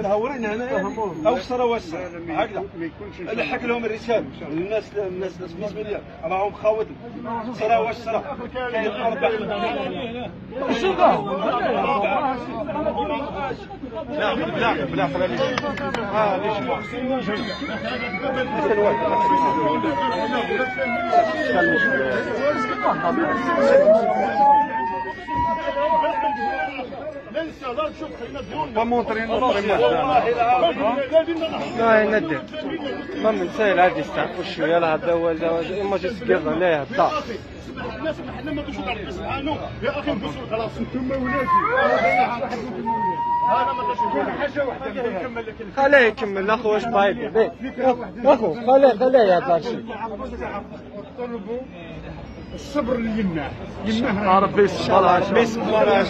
منهورين هنايا او في سراوس هكذا لحق لهم الرسالة الناس بالنسبة لي راهم خاوتهم سراوس سرا كاين اربع بلا خلاني pas montrer notre image. لا يندر ما من سهل عادي يستعفوا شويه لا هذا هو اما جا سكير لا هذا الناس حنا ما كنتش غادي نسمعوا يا اخي نبوسوا خلاص انتم ولادي هذا ما كاينش حاجه وحده نكمل لك خليه يكمل اخو واش بايب اخو خليه يهضر شي طلبوا الصبر اللي يمناه ربي يصبر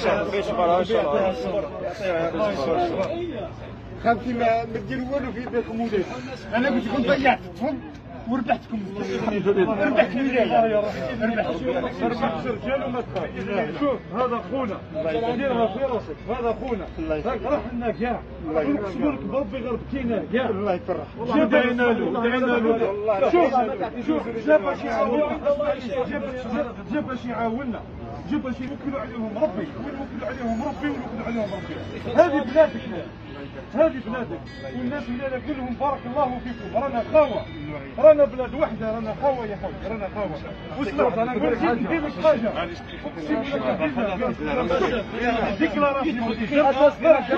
خالتي ما ديروا والو في يديكم ولاد انا قلت لكم ضيعتكم وربحتكم الحمد لله ربحت ولايه ربحت رجال وما تخاف شوف هذا خونا ديرها في راسك هذا خونا راح لنا كاع نقسموا لك بربي غير بكينا كاع الله يفرح دعينا له شوف جاب باش يعاوننا جاب باش يعاوننا جاب باش يوكلوا عليهم ربي ويوكلوا عليهم ربي ويوكلوا عليهم ربي هذه بلادك هذه بلادك والناس اللي كلهم بارك الله فيكم رانا خاوه رانا بلاد وحده رانا خاوه يا خويا رانا خاوه واسمع انا نقول لك حاجه اقسم بالله ديكلاراسيون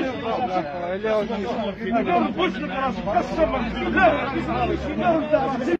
لا قسم بالله